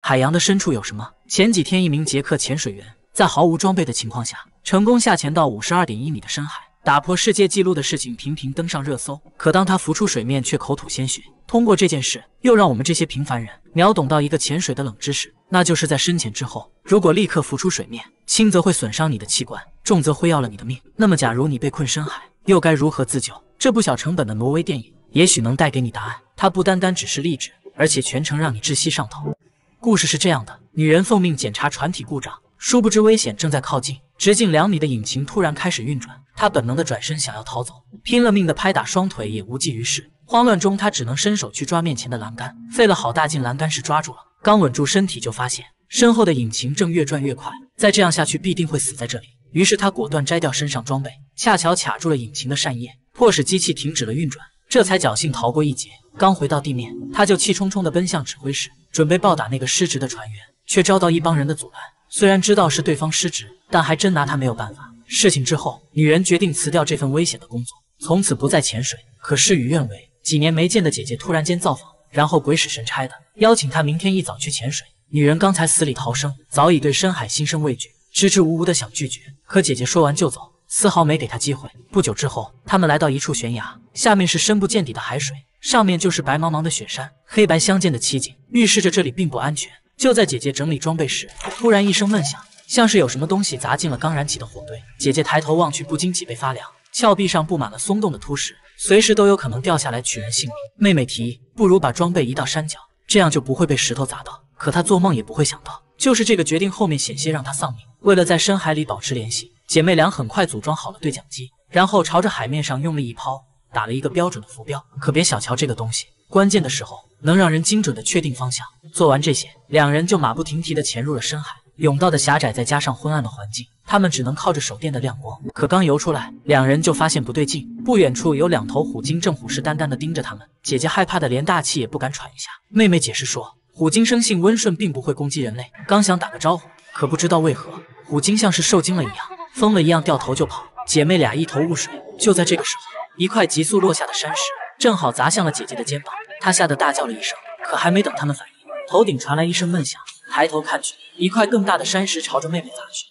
海洋的深处有什么？前几天，一名捷克潜水员在毫无装备的情况下，成功下潜到52.1米的深海，打破世界纪录的事情频频登上热搜。可当他浮出水面，却口吐鲜血。通过这件事，又让我们这些平凡人秒懂到一个潜水的冷知识，那就是在深潜之后，如果立刻浮出水面，轻则会损伤你的器官，重则会要了你的命。那么，假如你被困深海，又该如何自救？这部小成本的挪威电影也许能带给你答案。它不单单只是励志，而且全程让你窒息上头。故事是这样的：女人奉命检查船体故障，殊不知危险正在靠近。直径2米的引擎突然开始运转，她本能的转身想要逃走，拼了命的拍打双腿也无济于事。慌乱中，她只能伸手去抓面前的栏杆，费了好大劲，栏杆是抓住了，刚稳住身体，就发现身后的引擎正越转越快，再这样下去必定会死在这里。于是她果断摘掉身上装备，恰巧卡住了引擎的扇叶，迫使机器停止了运转，这才侥幸逃过一劫。刚回到地面，他就气冲冲地奔向指挥室，准备暴打那个失职的船员，却遭到一帮人的阻拦。虽然知道是对方失职，但还真拿他没有办法。事情之后，女人决定辞掉这份危险的工作，从此不再潜水。可事与愿违，几年没见的姐姐突然间造访，然后鬼使神差的邀请她明天一早去潜水。女人刚才死里逃生，早已对深海心生畏惧，支支吾吾的想拒绝，可姐姐说完就走，丝毫没给她机会。不久之后，他们来到一处悬崖，下面是深不见底的海水，上面就是白茫茫的雪山，黑白相间的奇景，预示着这里并不安全。就在姐姐整理装备时，突然一声闷响，像是有什么东西砸进了刚燃起的火堆。姐姐抬头望去，不禁脊背发凉，峭壁上布满了松动的凸石，随时都有可能掉下来取人性命。妹妹提议，不如把装备移到山脚，这样就不会被石头砸到。可她做梦也不会想到，就是这个决定后面险些让她丧命。为了在深海里保持联系，姐妹俩很快组装好了对讲机，然后朝着海面上用力一抛，打了一个标准的浮标。可别小瞧这个东西，关键的时候能让人精准的确定方向。做完这些，两人就马不停蹄地潜入了深海。甬道的狭窄再加上昏暗的环境，他们只能靠着手电的亮光。可刚游出来，两人就发现不对劲，不远处有2头虎鲸正虎视眈眈地盯着他们。姐姐害怕的连大气也不敢喘一下。妹妹解释说，虎鲸生性温顺，并不会攻击人类。刚想打个招呼，可不知道为何，虎鲸像是受惊了一样，疯了一样掉头就跑。姐妹俩一头雾水。就在这个时候，一块急速落下的山石正好砸向了姐姐的肩膀，她吓得大叫了一声。可还没等他们反应，头顶传来一声闷响，抬头看去，一块更大的山石朝着妹妹砸去。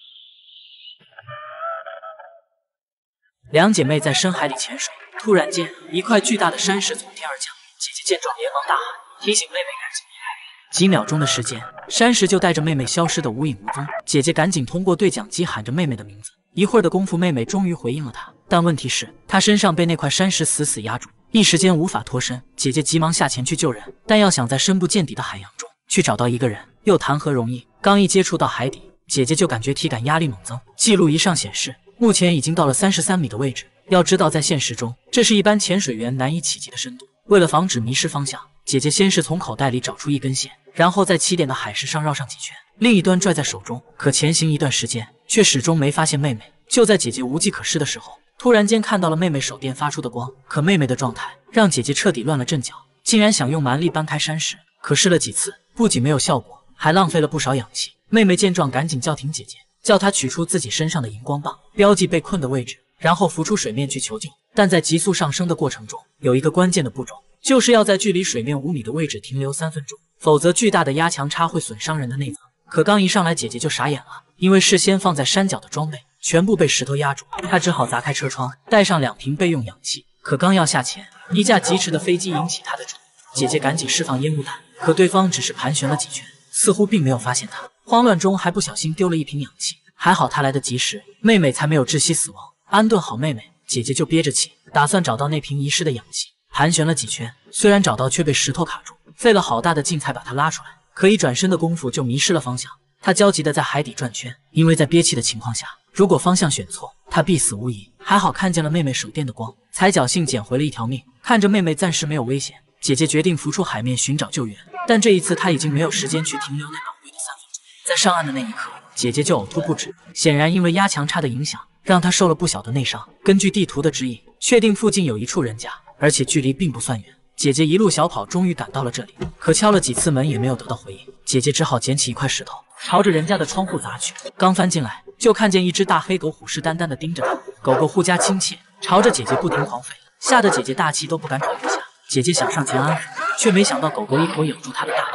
两姐妹在深海里潜水，突然间，一块巨大的山石从天而降。姐姐见状，连忙大喊，提醒妹妹赶紧离开。几秒钟的时间，山石就带着妹妹消失得无影无踪。姐姐赶紧通过对讲机喊着妹妹的名字。一会儿的功夫，妹妹终于回应了她，但问题是，她身上被那块山石死死压住，一时间无法脱身。姐姐急忙下前去救人，但要想在深不见底的海洋中去找到一个人，又谈何容易？刚一接触到海底，姐姐就感觉体感压力猛增。记录仪上显示，目前已经到了33米的位置。要知道，在现实中，这是一般潜水员难以企及的深度。为了防止迷失方向，姐姐先是从口袋里找出一根线，然后在起点的海石上绕上几圈，另一端拽在手中。可前行一段时间，却始终没发现妹妹。就在姐姐无计可施的时候，突然间看到了妹妹手电发出的光。可妹妹的状态让姐姐彻底乱了阵脚，竟然想用蛮力搬开山石。可试了几次，不仅没有效果，还浪费了不少氧气。妹妹见状，赶紧叫停姐姐，叫她取出自己身上的荧光棒，标记被困的位置，然后浮出水面去求救。但在急速上升的过程中，有一个关键的步骤，就是要在距离水面5米的位置停留3分钟，否则巨大的压强差会损伤人的内脏。可刚一上来，姐姐就傻眼了，因为事先放在山脚的装备全部被石头压住，她只好砸开车窗，带上2瓶备用氧气。可刚要下潜，一架疾驰的飞机引起她的注意，姐姐赶紧释放烟雾弹，可对方只是盘旋了几圈，似乎并没有发现她。慌乱中还不小心丢了1瓶氧气，还好她来得及时，妹妹才没有窒息死亡。安顿好妹妹，姐姐就憋着气，打算找到那瓶遗失的氧气。盘旋了几圈，虽然找到，却被石头卡住，费了好大的劲才把她拉出来。可一转身的功夫就迷失了方向，她焦急地在海底转圈，因为在憋气的情况下，如果方向选错，她必死无疑。还好看见了妹妹手电的光，才侥幸捡回了一条命。看着妹妹暂时没有危险，姐姐决定浮出海面寻找救援。但这一次她已经没有时间去停留那宝贵的3分钟。在上岸的那一刻，姐姐就呕吐不止，显然因为压强差的影响，让她受了不小的内伤。根据地图的指引，确定附近有一处人家，而且距离并不算远。姐姐一路小跑，终于赶到了这里，可敲了几次门也没有得到回应。姐姐只好捡起一块石头，朝着人家的窗户砸去。刚翻进来，就看见一只大黑狗虎视眈眈地盯着她。狗狗护家亲切，朝着姐姐不停狂吠，吓得姐姐大气都不敢喘一下。姐姐想上前安抚，却没想到狗狗一口咬住她的大腿，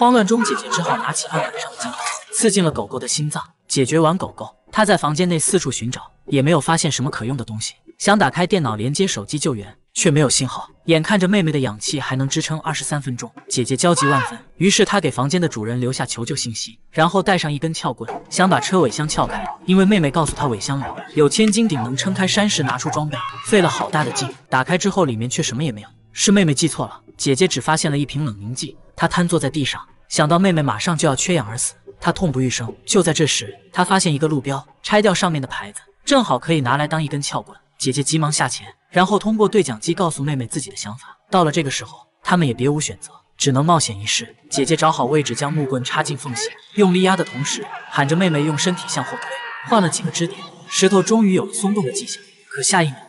慌乱中，姐姐只好拿起案板上的金刀，刺进了狗狗的心脏。解决完狗狗，她在房间内四处寻找，也没有发现什么可用的东西。想打开电脑连接手机救援，却没有信号。眼看着妹妹的氧气还能支撑23分钟，姐姐焦急万分。于是她给房间的主人留下求救信息，然后带上一根撬棍，想把车尾箱撬开。因为妹妹告诉她尾箱里有千斤顶能撑开山石，拿出装备，费了好大的劲。打开之后，里面却什么也没有。是妹妹记错了，姐姐只发现了一瓶冷凝剂。她瘫坐在地上，想到妹妹马上就要缺氧而死，她痛不欲生。就在这时，她发现一个路标，拆掉上面的牌子，正好可以拿来当一根撬棍。姐姐急忙下前，然后通过对讲机告诉妹妹自己的想法。到了这个时候，他们也别无选择，只能冒险一试。姐姐找好位置，将木棍插进缝隙，用力压的同时，喊着妹妹用身体向后推。换了几个支点，石头终于有了松动的迹象。可下一秒，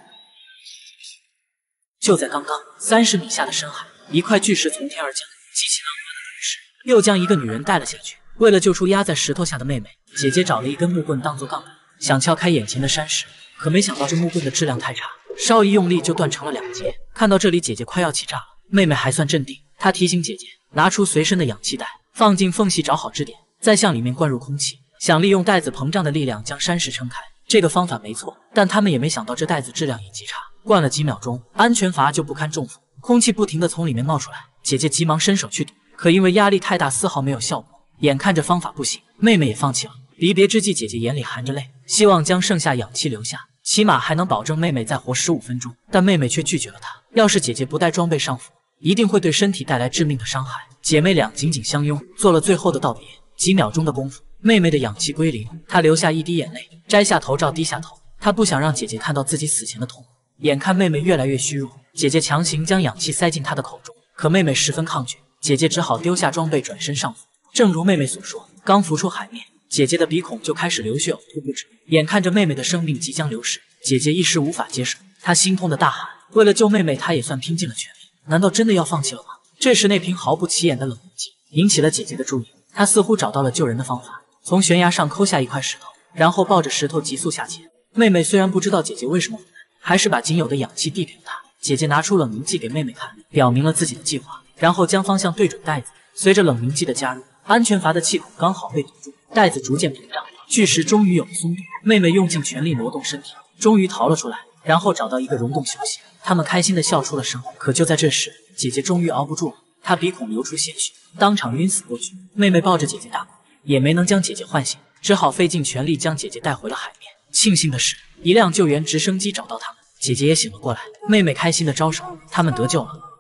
就在刚刚30米下的深海，一块巨石从天而降，激起浪花的同时，又将一个女人带了下去。为了救出压在石头下的妹妹，姐姐找了一根木棍当作杠杆，想撬开眼前的山石。可没想到这木棍的质量太差，稍一用力就断成了2截。看到这里，姐姐快要气炸了。妹妹还算镇定，她提醒姐姐拿出随身的氧气袋，放进缝隙找好支点，再向里面灌入空气，想利用袋子膨胀的力量将山石撑开。这个方法没错，但他们也没想到这袋子质量也极差。灌了几秒钟，安全阀就不堪重负，空气不停地从里面冒出来。姐姐急忙伸手去堵，可因为压力太大，丝毫没有效果。眼看着方法不行，妹妹也放弃了。离别之际，姐姐眼里含着泪，希望将剩下氧气留下，起码还能保证妹妹再活15分钟。但妹妹却拒绝了她，要是姐姐不带装备上浮，一定会对身体带来致命的伤害。姐妹俩紧紧相拥，做了最后的道别。几秒钟的功夫，妹妹的氧气归零，她流下一滴眼泪，摘下头罩低下头。她不想让姐姐看到自己死前的痛苦。眼看妹妹越来越虚弱，姐姐强行将氧气塞进她的口中，可妹妹十分抗拒，姐姐只好丢下装备转身上浮。正如妹妹所说，刚浮出海面，姐姐的鼻孔就开始流血，呕吐不止。眼看着妹妹的生命即将流逝，姐姐一时无法接受，她心痛的大喊：为了救妹妹，她也算拼尽了全力，难道真的要放弃了吗？这时那瓶毫不起眼的冷凝剂引起了姐姐的注意，她似乎找到了救人的方法，从悬崖上抠下一块石头，然后抱着石头急速下潜。妹妹虽然不知道姐姐为什么回来，还是把仅有的氧气递给了她。姐姐拿出冷凝剂给妹妹看，表明了自己的计划，然后将方向对准袋子。随着冷凝剂的加入，安全阀的气孔刚好被堵住，袋子逐渐膨胀，巨石终于有了松动。妹妹用尽全力挪动身体，终于逃了出来，然后找到一个溶洞休息。他们开心地笑出了声。可就在这时，姐姐终于熬不住了，她鼻孔流出鲜血，当场晕死过去。妹妹抱着姐姐大哭，也没能将姐姐唤醒，只好费尽全力将姐姐带回了海面。庆幸的是，一辆救援直升机找到他们，姐姐也醒了过来。妹妹开心地招手，他们得救了。